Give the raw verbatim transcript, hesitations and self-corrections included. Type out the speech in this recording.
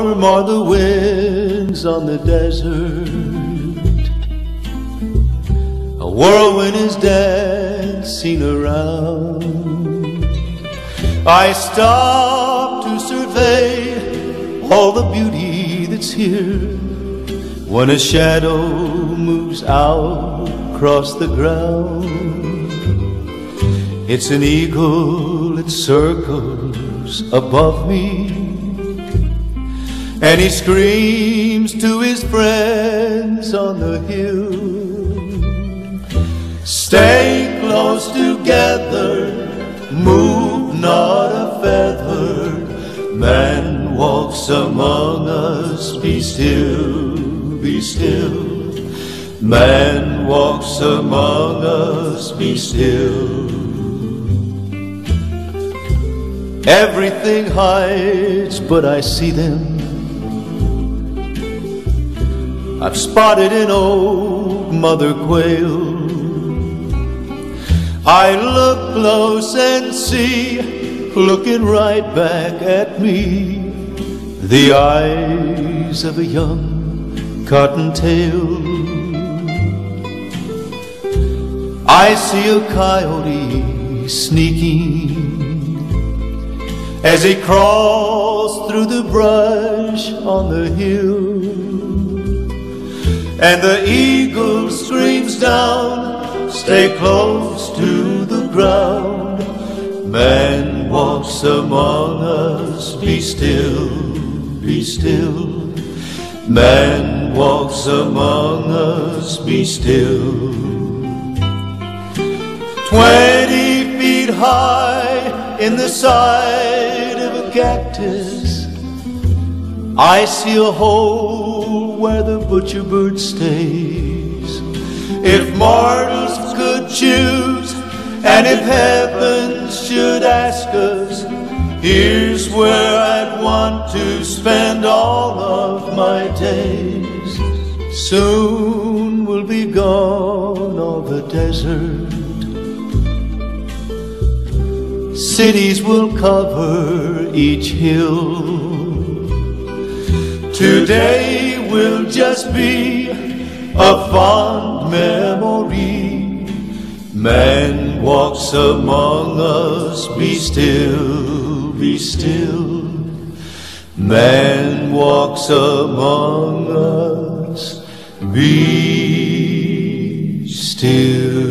Warm are the winds on the desert. A whirlwind is dancing around. I stop to survey all the beauty that's here. When a shadow moves out across the ground, it's an eagle that circles above me, and he screams to his friends on the hill. Stay close together, move not a feather. Man walks among us, be still, be still. Man walks among us, be still. Everything hides, but I see them. I've spotted an old mother quail. I look close and see, looking right back at me, the eyes of a young cottontail. I see a coyote sneaking as he crawls through the brush on the hill, and the eagle screams down, stay close to the ground. Man walks among us, be still, be still. Man walks among us, be still. Twenty feet high in the side of a cactus, I see a hole where the butcher bird stays. If mortals could choose, and if heaven should ask us, here's where I'd want to spend all of my days. Soon will be gone all the desert. Cities will cover each hill. Today will just be a fond memory. Man walks among us, be still, be still. Man walks among us, be still.